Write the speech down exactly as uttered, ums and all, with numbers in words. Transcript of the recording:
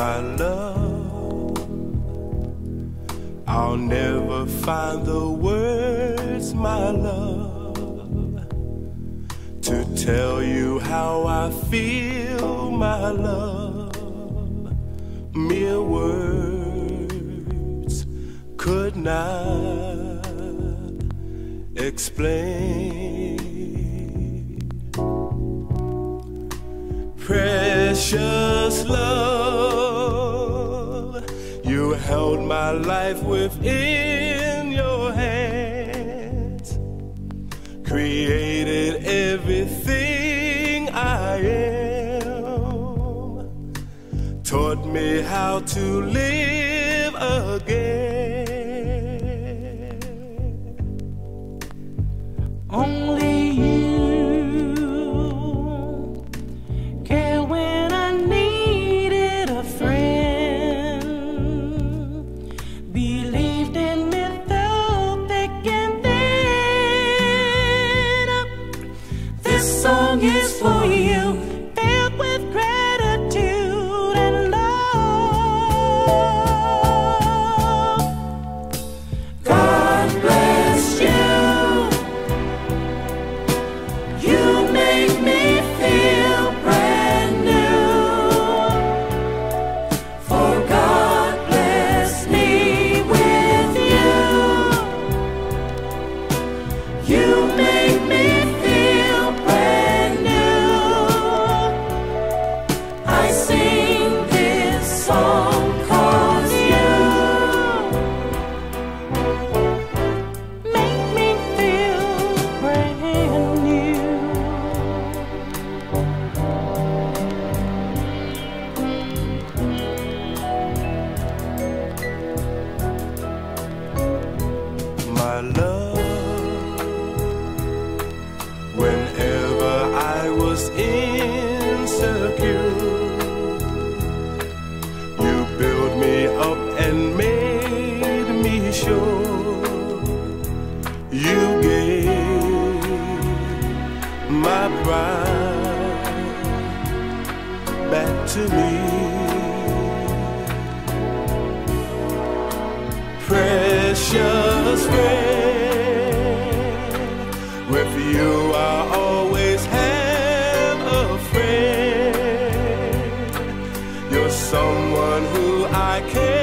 My love, I'll never find the words, my love, to tell you how I feel, my love. Mere words could not explain. Precious love, you held my life within your hands, created everything I am, taught me how to live again. Only you care when I needed a friend, believed in me through thick and thin. This song is for you, filled with gratitude and love. God bless you. You make me feel brand new. For God bless me with you. You make me feel brand new. I sing this song 'cause you make me feel brand new. My love, whenever I was insecure, you built me up and made me sure. You gave my pride back to me. Precious friend, with you I always have a friend. You're someone who I can